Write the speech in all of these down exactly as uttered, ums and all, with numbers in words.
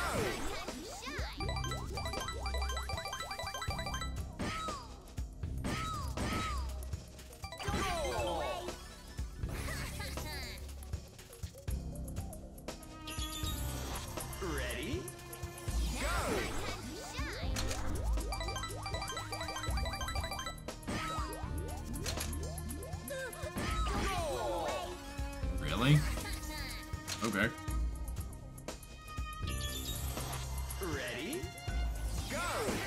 Ready? Go! Really? Okay. Ready? Go!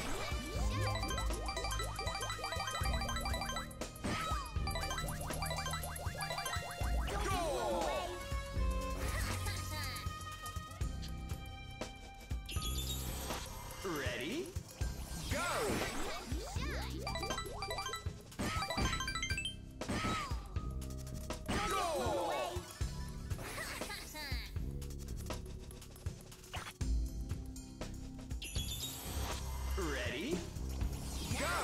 Ready? Go! Ready? Go!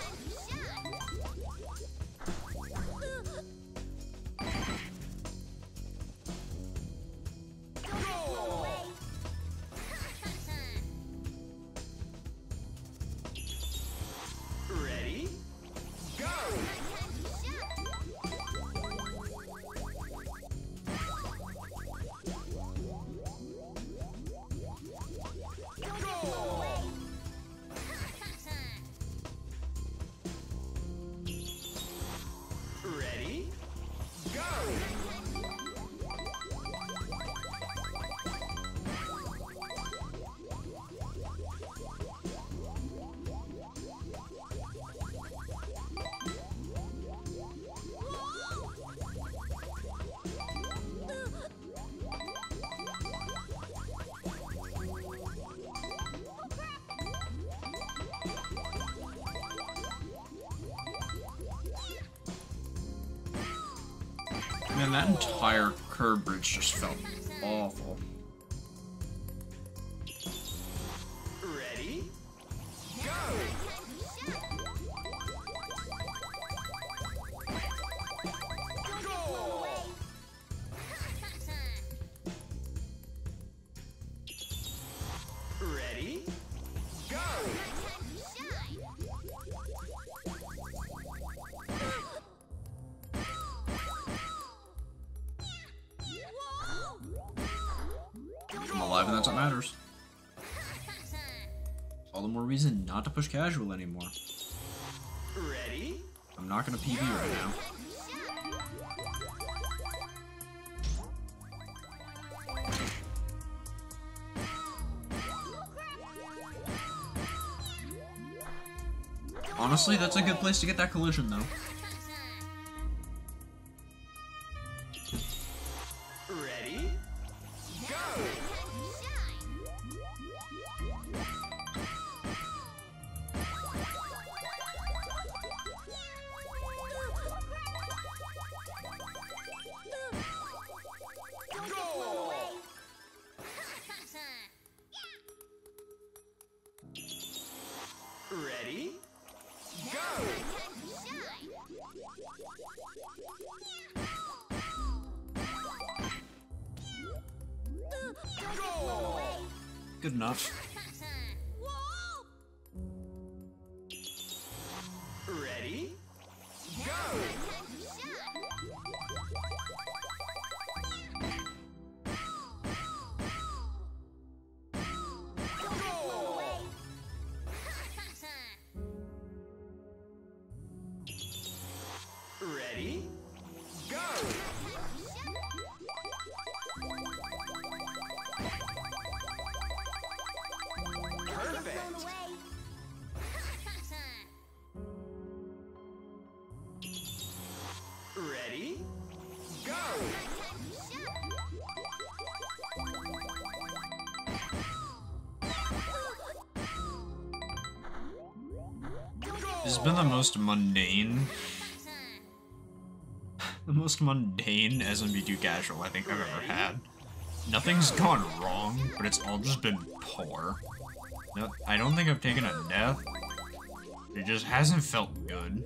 Ready? Go! Ready? Go! Man, that entire curb bridge just felt awful. Ready? Go! Ready? Go! I'm alive and that's what matters. All the more reason not to push casual anymore. Ready? I'm not gonna P V right now. Honestly, that's a good place to get that collision, though. Ready? Go! Ready? Go! Good enough. Ready? Go! Ready? Go! Perfect! Ready? Go! This has been the most mundane... the most mundane S M B two casual I think I've ever had. Nothing's gone wrong, but it's all just been poor. No, I don't think I've taken a death. It just hasn't felt good.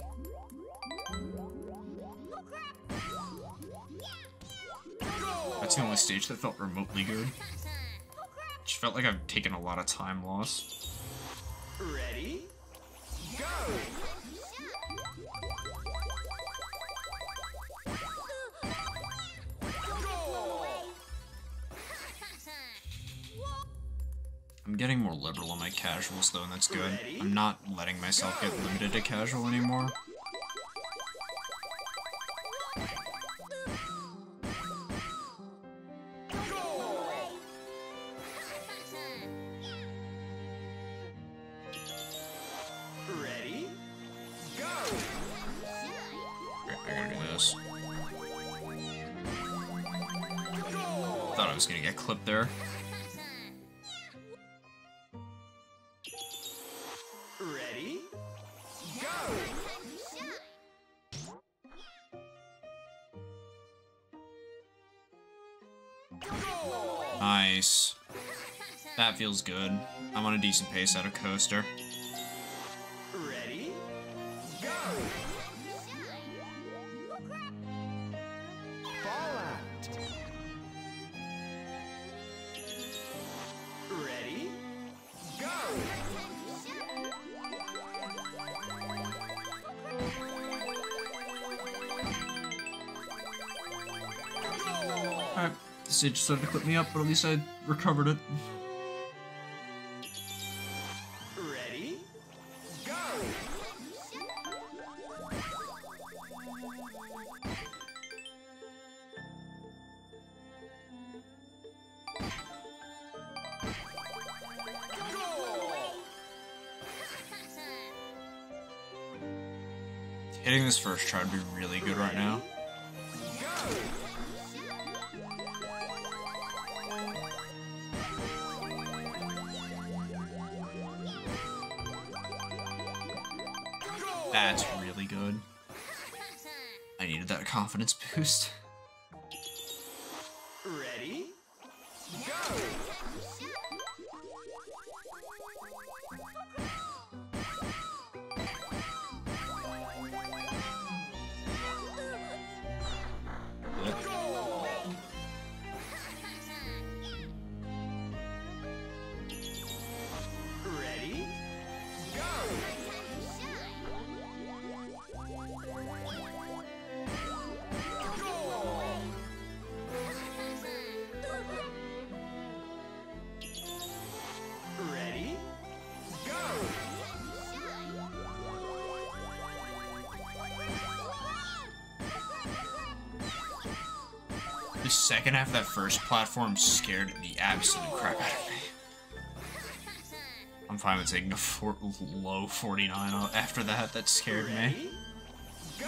That's the only stage that felt remotely good. Just felt like I've taken a lot of time loss. Ready? Go! I'm getting more liberal on my casuals though, and that's good. Ready? I'm not letting myself get limited to casual anymore. Ready? Go! Okay, I gotta do this. Thought I was gonna get clipped there. Ready? Go! Nice. That feels good. I'm on a decent pace out of coaster. Ready? Go! Fall out. Ready? Go! Alright, the stage started to clip me up, but at least I recovered it. Ready? Go! Hitting this first try would be really good right now. Go! That's really good. I needed that confidence boost. Ready? Go! Yep. Ready? Go! Ready? Go! The second half of that first platform scared the absolute crap out of me. I'm fine with taking a four, low forty-nine after that. That scared me. Ready? Go!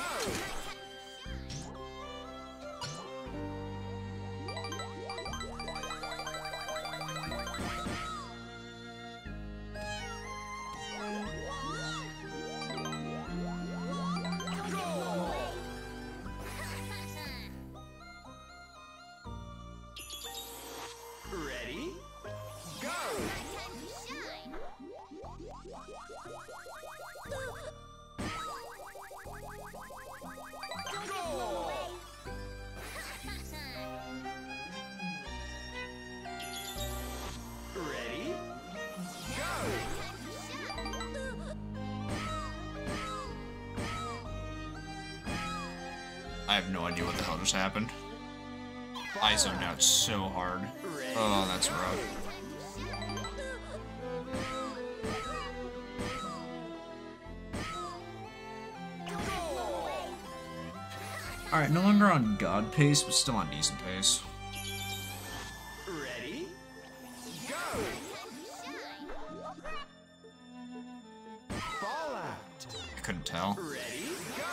Ready? Go! Ready? Go! I have no idea what the hell just happened. I zoned out so hard. Ready? Oh, that's rough. Alright, no longer on god pace, but still on decent pace. Ready? Go! Fall out. I couldn't tell. Ready? Go!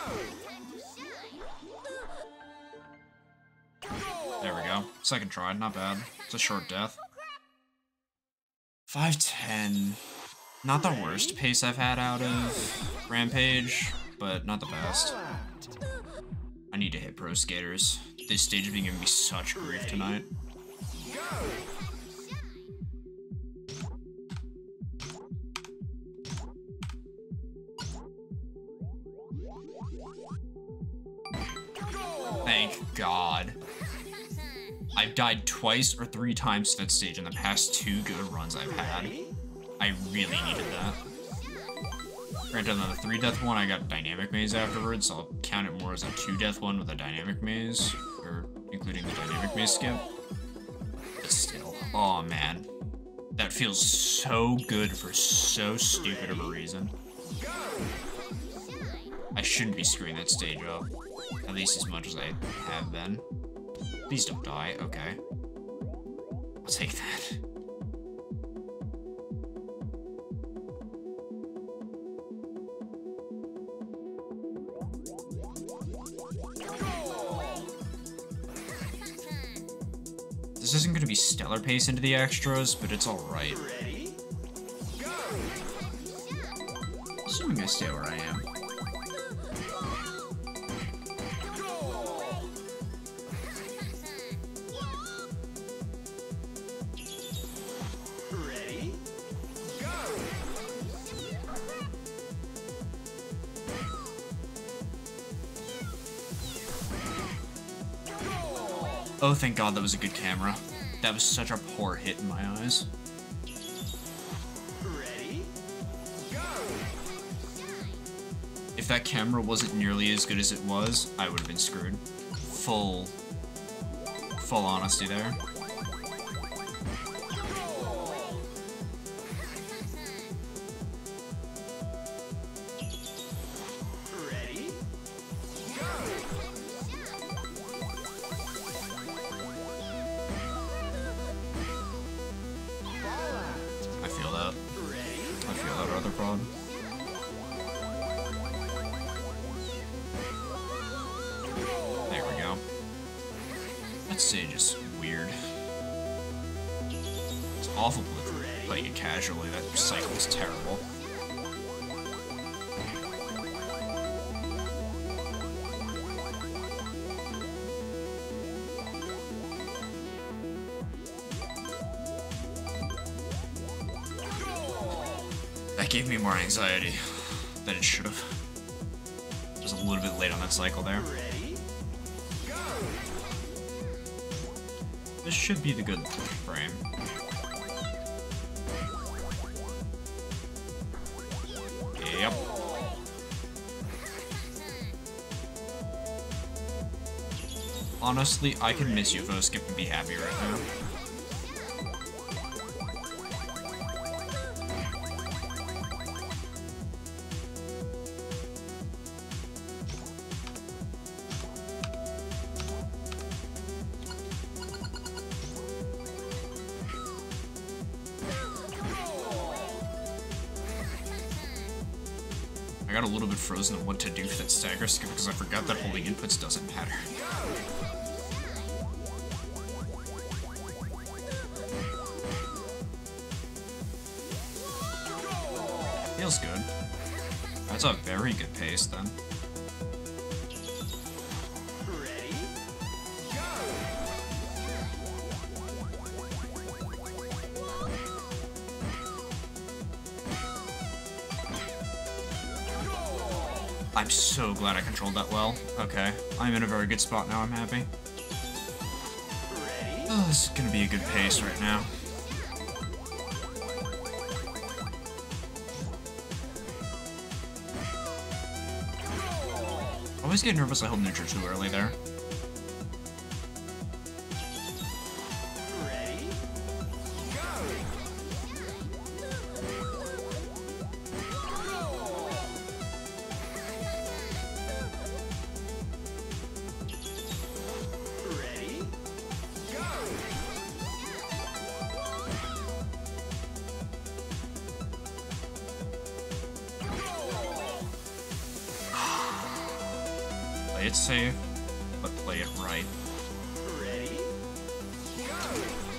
There we go. Second try, not bad. It's a short death. five ten. Not the worst pace I've had out of Rampage, but not the best. Fall out. I need to hit pro skaters. This stage has been giving me such grief tonight. Go! Thank God. I've died twice or three times to that stage in the past two good runs I've had. I really needed that. Granted, on the three death one, I got dynamic maze afterwards, so I'll count it more as a two death one with a dynamic maze, or including the dynamic maze skip. But still, oh man. That feels so good for so stupid of a reason. I shouldn't be screwing that stage up. At least as much as I have been. Please don't die. Okay. I'll take that. This isn't going to be stellar pace into the extras, but it's alright. Assuming I stay where I am. Oh, thank God that was a good camera. That was such a poor hit in my eyes. Ready? Go! If that camera wasn't nearly as good as it was, I would have been screwed. Full, full honesty there. There we go. That stage is weird. It's awful playing it casually. That cycle is terrible. That gave me more anxiety than it should have. I was a little bit late on that cycle there. This should be the good frame. Yep. Honestly, I can miss U F O skip and be happy right now. I got a little bit frozen on what to do for that stagger skip because I forgot that holding inputs doesn't matter. Feels good. That's a very good pace then. I'm so glad I controlled that well. Okay, I'm in a very good spot now, I'm happy. Oh, this is gonna be a good pace right now. I always get nervous I hold neutral too early there. Play it safe, but play it right. Ready? Go!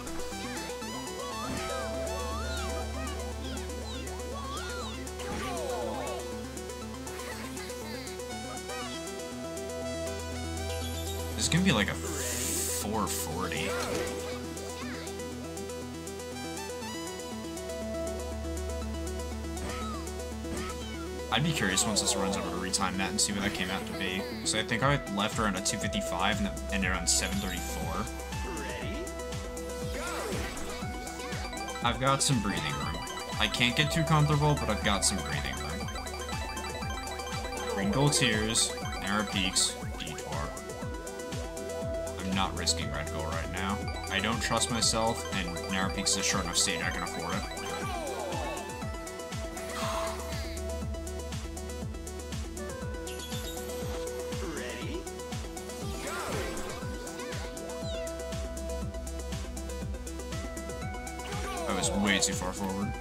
This is gonna be like a four forty. I'd be curious once this runs over to retime that and see what that came out to be. So I think I left around a two fifty-five and that ended around seven thirty-four. Ready? I've got some breathing room. I can't get too comfortable, but I've got some breathing room. Green Gold Tears, Narrow Peaks, Detour. I'm not risking Red Gold right now. I don't trust myself, and Narrow Peaks is a short enough stage I can afford it. I was way too far forward.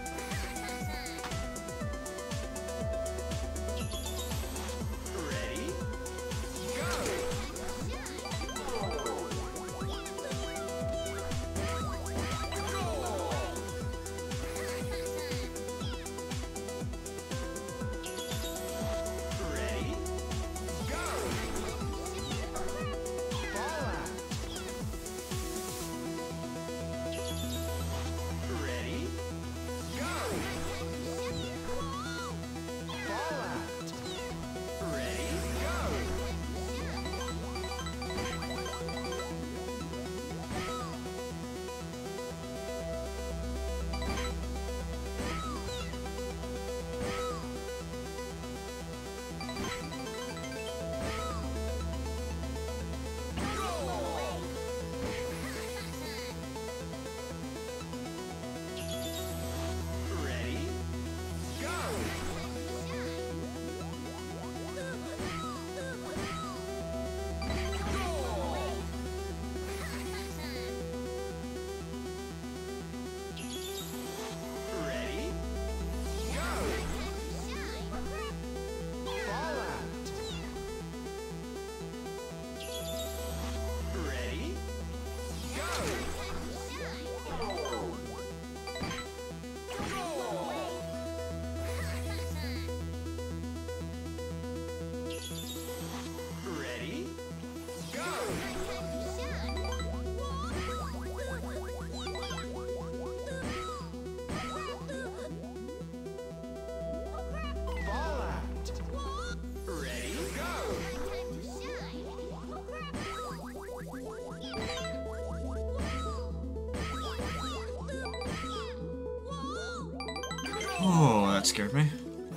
Oh, that scared me.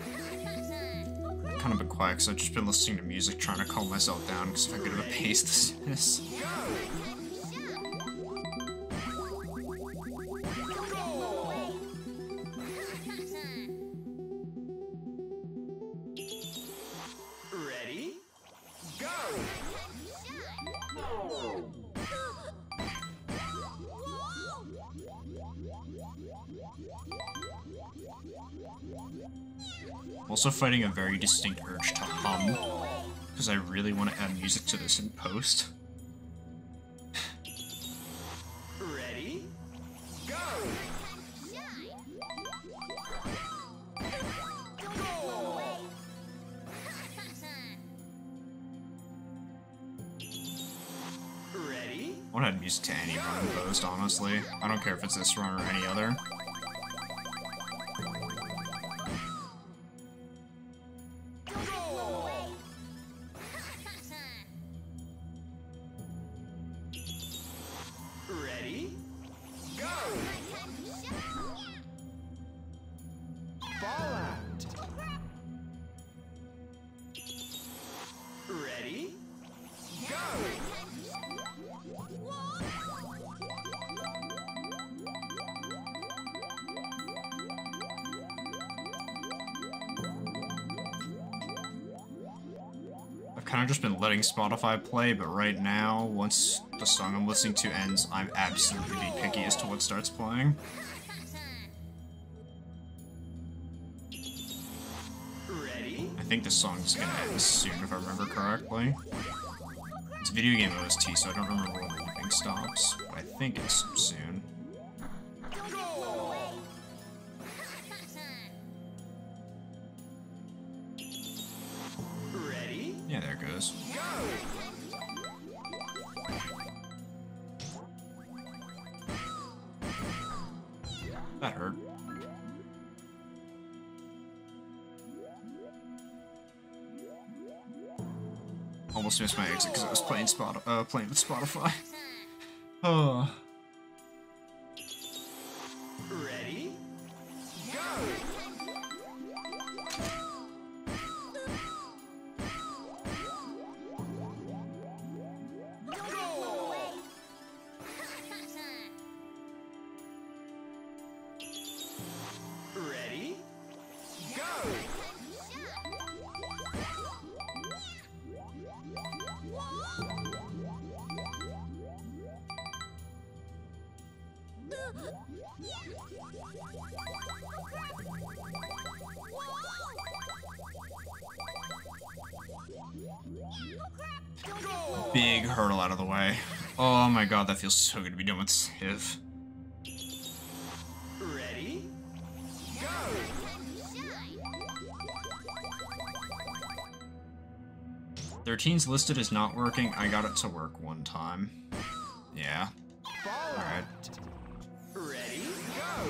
Kind of been quiet because I've just been listening to music trying to calm myself down because if I get at a pace this is. Ready? Go! I'm also fighting a very distinct urge to hum, because I really want to add music to this in post. Ready? Go! Ready? I want to add music to any run in post, honestly. I don't care if it's this run or any other. Ready? Go! Ball out! Ready? Go! I've kind of just been letting Spotify play, but right now, once the song I'm listening to ends, I'm absolutely be picky as to what starts playing. Ready? I think this song's gonna end soon, if I remember correctly. It's a video game O S T, so I don't remember when the looping stops, but I think it's soon. Ready? Yeah, there it goes. Go! That hurt. Almost missed my exit because I was playing spot uh playing with Spotify. Oh. Ready? Go! Ready? Go! Big hurdle out of the way. Oh my god, that feels so good to be done with Civ. Ready? Go! thirteen's listed as not working. I got it to work one time. Yeah. Alright. Ready? Go!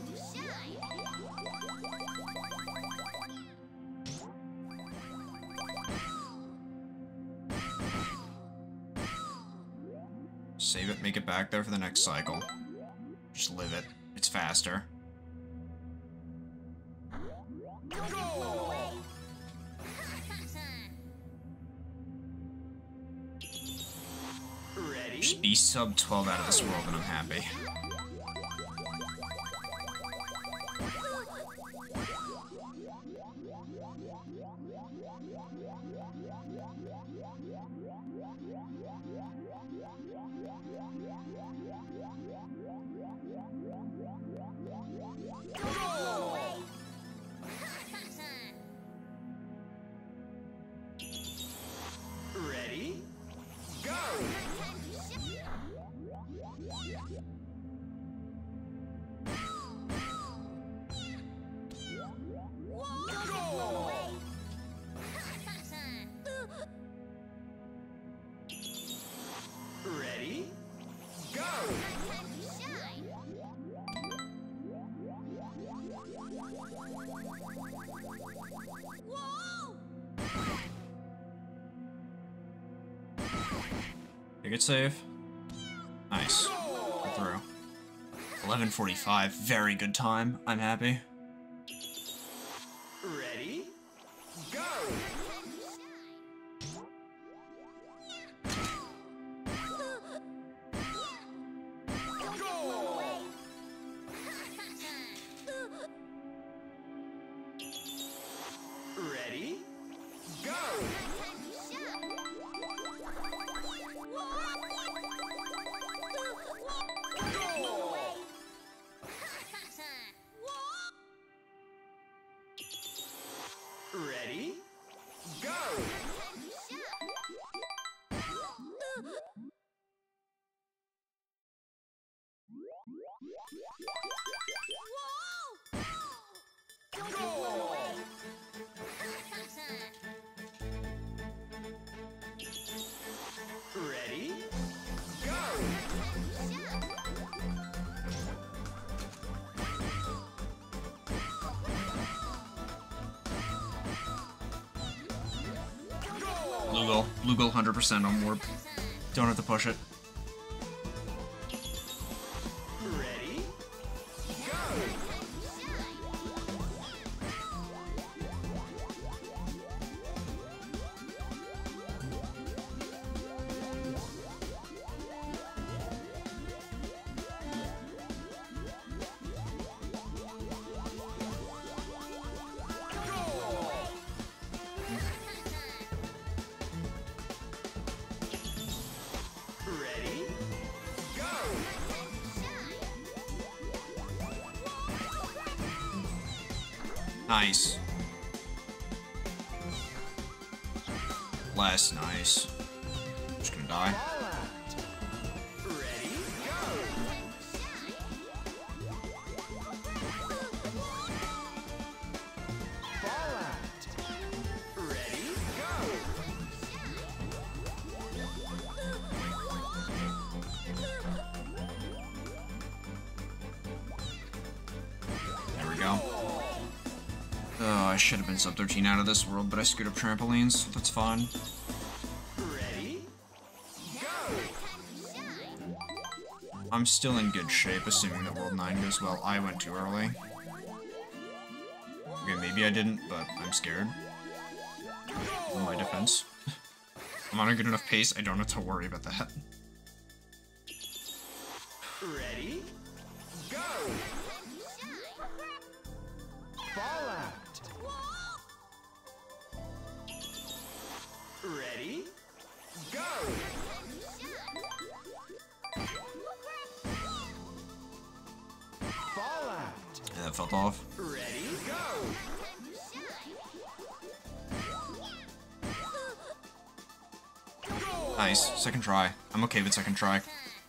Save it, make it back there for the next cycle. Just live it. It's faster. Ready? Just be sub twelve out of this world and I'm happy. Ready? Go! Ready? Go! Take it safe. Nice. Go through. eleven forty-five. Very good time. I'm happy. Ready? Go! Ready? Go! Ready? Go! Ready? Go! Lugal. Lugal one hundred percent on warp. Don't have to push it. Ready? Go! Ready? Go! Nice. Less nice. Just gonna die. Ready? Go! Fallout. Ready? Go! There we go. Oh, I should have been sub thirteen out of this world, but I screwed up trampolines. That's fine. Ready? Go! I'm still in good shape, assuming that World nine goes well. I went too early. Okay, maybe I didn't, but I'm scared. In my defense. I'm on a good enough pace, I don't have to worry about that. Ready? Go! Fallout! Ready? Go! Fallout! Yeah, that felt off. Ready? Go! Nice. Second try. I'm okay with second try.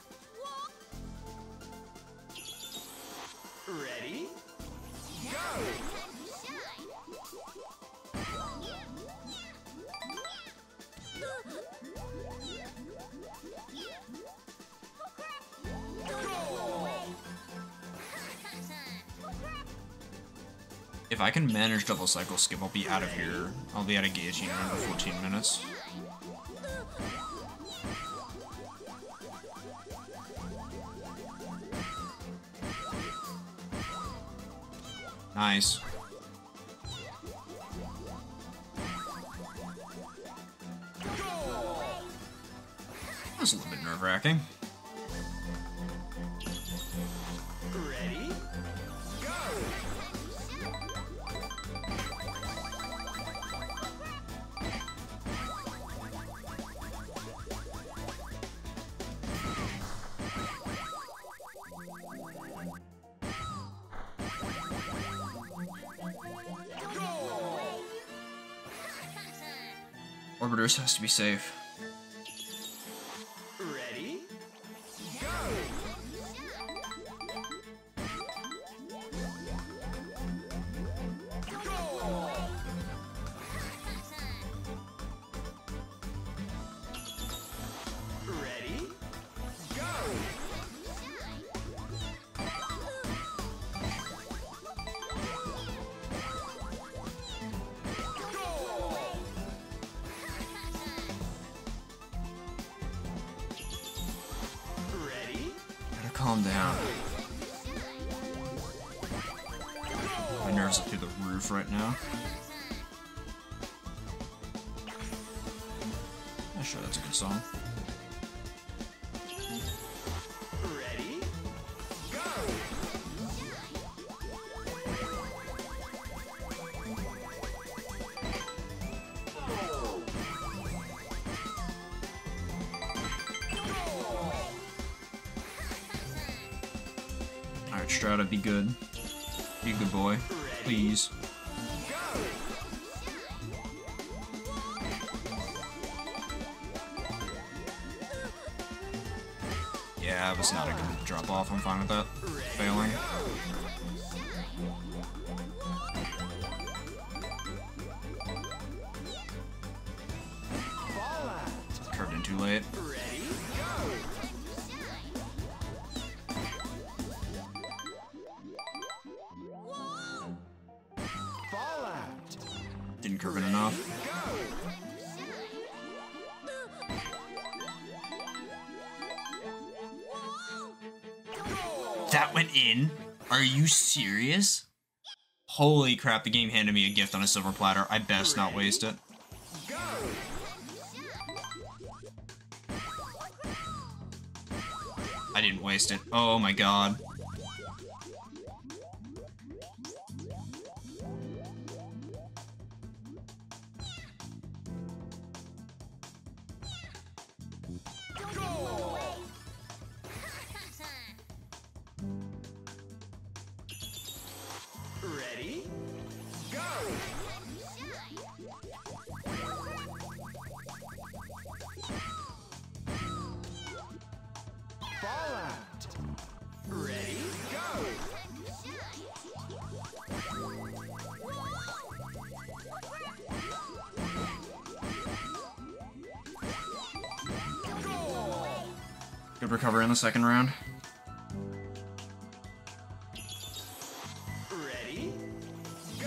Ready? Go! If I can manage double cycle skip, I'll be out of here. I'll be out of guillotine in under fourteen minutes. Nice. That was a little bit nerve-wracking. Ready? Go! Orbiters has to be safe. Ready? Go! Ready? Go! Ready? Gotta calm down. My nerves are through the roof right now. Yeah, sure, that's a good song. Ready? Go! Alright, Strata, be good. Be a good boy. Please. Go! Yeah, it was not a good drop off. I'm fine with that. Failing. Fallout! Curved in too late. Ready? Go! Fallout! Didn't curve in enough. Go! That went in? Are you serious? Holy crap, the game handed me a gift on a silver platter. I best not waste it. Go! I didn't waste it. Oh my god. Ready? Go! Fallout! Ready? Go! Good recovery in the second round. Ready? Go!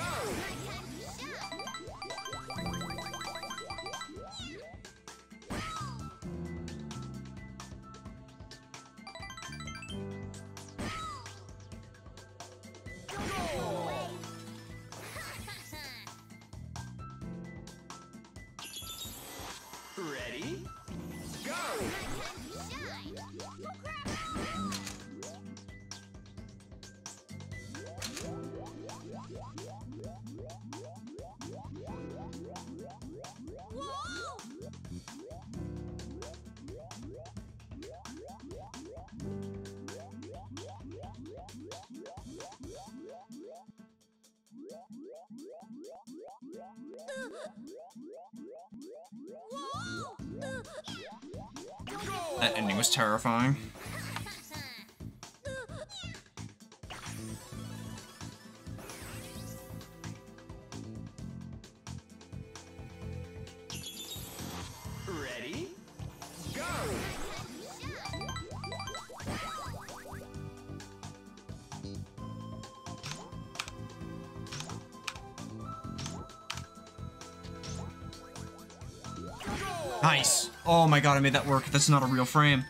That ending was terrifying. Ready? Go! Nice! Oh my god, I made that work. That's not a real frame.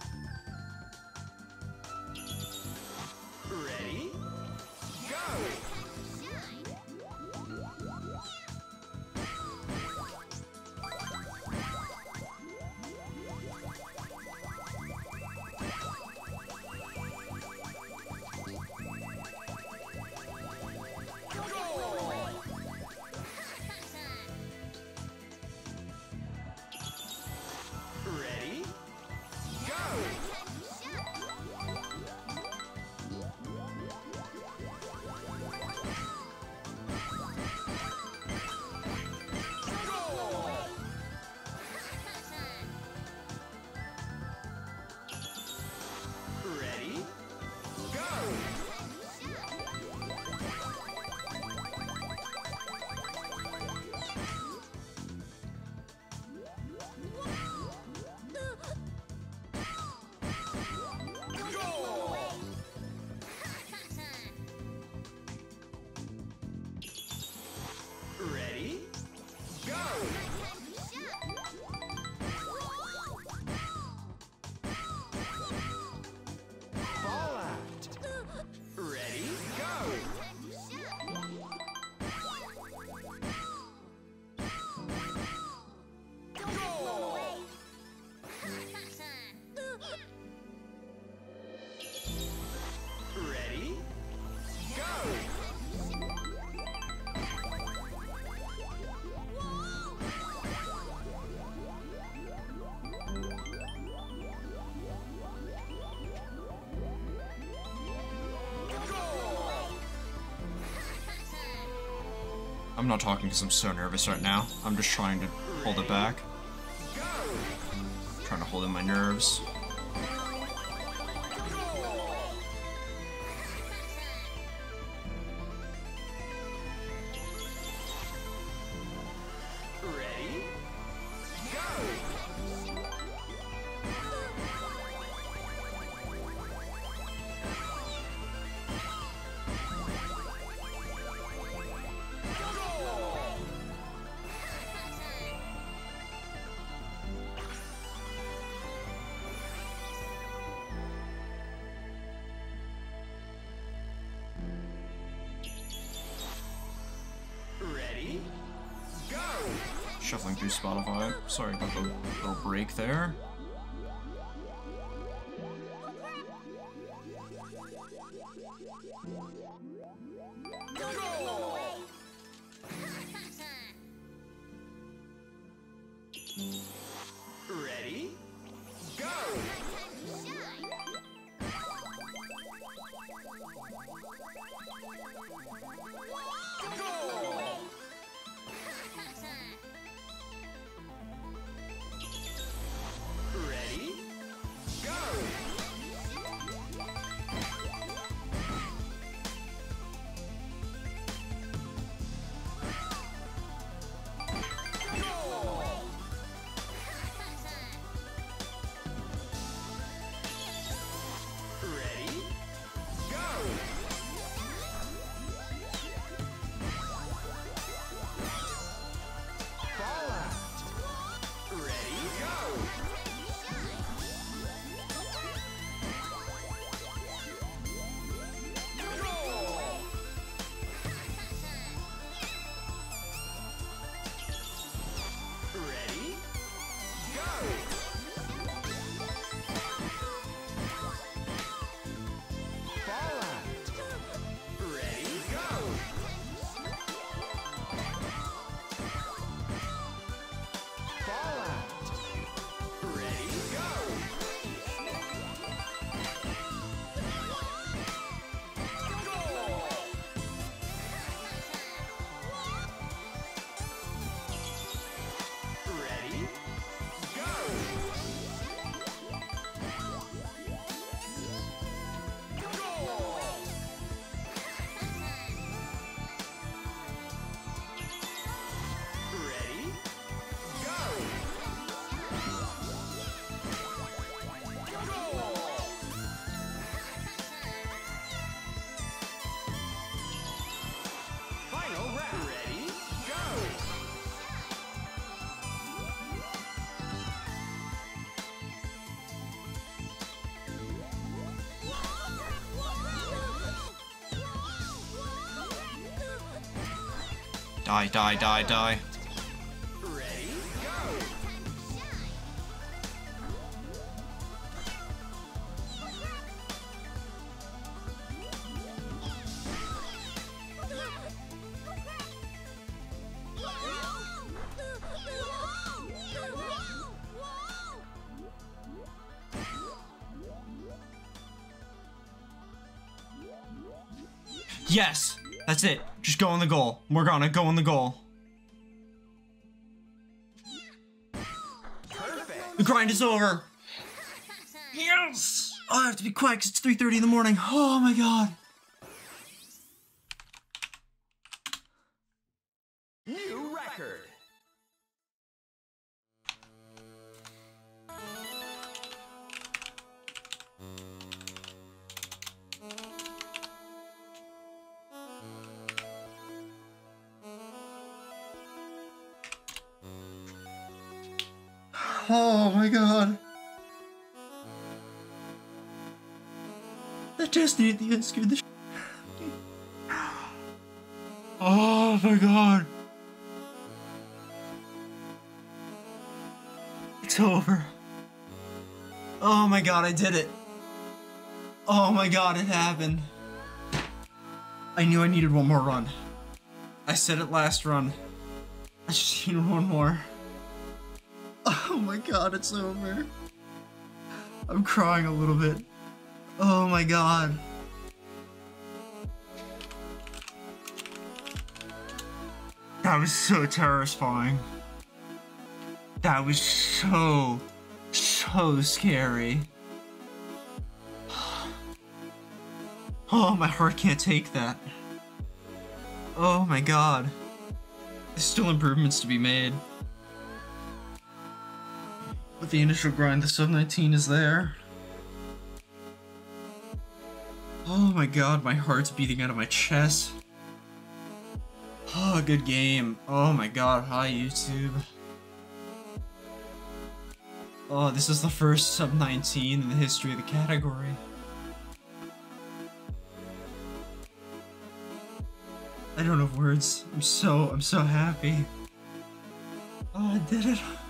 Ready? Go! Ready? Go! Ready? Go! Ready? Go! Ball out. Ready? Go! Ready? Go! I'm not talking because I'm so nervous right now. I'm just trying to hold it back. Trying to hold in my nerves. Ready? Go! Ready? Go! Shuffling through Spotify. Sorry about the little break there. Ready? Go! Ready? Go! Die, die, die, die. Ready, go! Yes! That's it. Just go on the goal. Morgana, go on the goal. Perfect! The grind is over! Yes! Oh, I have to be quiet because it's three thirty in the morning. Oh my god. New record! Oh my god. That destiny at the end scared the sh Oh my god. It's over. Oh my god, I did it. Oh my god, it happened. I knew I needed one more run. I said it last run. I just needed one more. Oh my god, it's over. I'm crying a little bit. Oh my god. That was so terrifying. That was so, so scary. Oh, my heart can't take that. Oh my god. There's still improvements to be made. With the initial grind, the sub nineteen is there. Oh my god, my heart's beating out of my chest. Oh, good game. Oh my god, hi YouTube. Oh, this is the first sub nineteen in the history of the category. I don't have words. I'm so, I'm so happy. Oh, I did it.